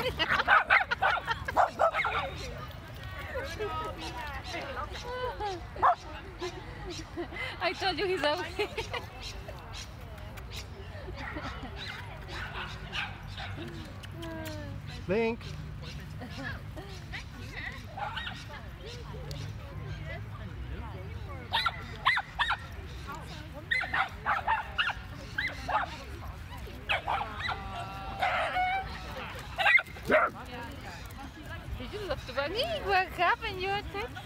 I told you he's ugly. Link. Did you love the bunny? What happened? You attacked